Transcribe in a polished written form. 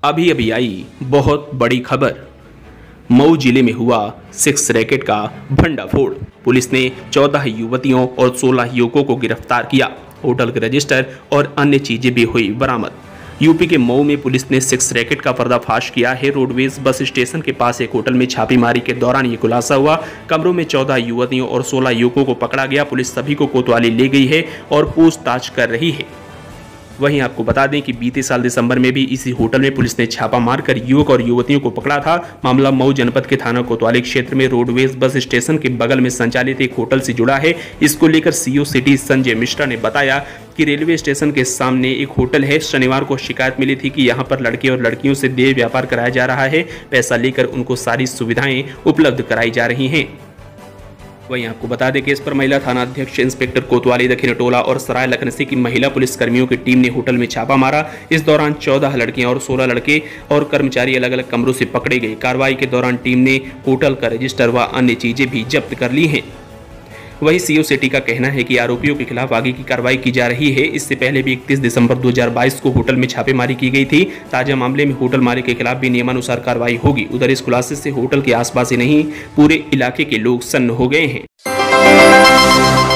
अभी अभी आई बहुत बड़ी खबर। मऊ जिले में हुआ सेक्स रैकेट का भंडाफोड़। पुलिस ने 14 युवतियों और 16 युवकों को गिरफ्तार किया। होटल के रजिस्टर और अन्य चीजें भी हुई बरामद। यूपी के मऊ में पुलिस ने सेक्स रैकेट का पर्दाफाश किया है। रोडवेज बस स्टेशन के पास एक होटल में छापेमारी के दौरान ये खुलासा हुआ। कमरों में 14 युवतियों और 16 युवकों को पकड़ा गया। पुलिस सभी को कोतवाली ले गई है और पूछताछ कर रही है। वहीं आपको बता दें कि बीते साल दिसंबर में भी इसी होटल में पुलिस ने छापा मारकर युवक और युवतियों को पकड़ा था। मामला मऊ जनपद के थाना कोतवाली क्षेत्र में रोडवेज बस स्टेशन के बगल में संचालित एक होटल से जुड़ा है। इसको लेकर सीओ सिटी संजय मिश्रा ने बताया कि रेलवे स्टेशन के सामने एक होटल है। शनिवार को शिकायत मिली थी कि यहां पर लड़के और लड़कियों से देह व्यापार कराया जा रहा है। पैसा लेकर उनको सारी सुविधाएं उपलब्ध कराई जा रही हैं। वहीं आपको बता दें कि इस पर महिला थाना अध्यक्ष इंस्पेक्टर कोतवाली दक्षिण टोला और सराय लखनसी की महिला पुलिस कर्मियों की टीम ने होटल में छापा मारा। इस दौरान 14 लड़कियां और 16 लड़के और कर्मचारी अलग अलग कमरों से पकड़े गए। कार्रवाई के दौरान टीम ने होटल का रजिस्टर व अन्य चीजें भी जब्त कर ली हैं। वहीं सीओ सिटी का कहना है कि आरोपियों के खिलाफ आगे की कार्रवाई की जा रही है। इससे पहले भी 31 दिसंबर 2022 को होटल में छापेमारी की गई थी। ताजा मामले में होटल मालिक के खिलाफ भी नियमानुसार कार्रवाई होगी। उधर इस खुलासे से होटल के आसपास ही नहीं पूरे इलाके के लोग सन्न हो गए हैं।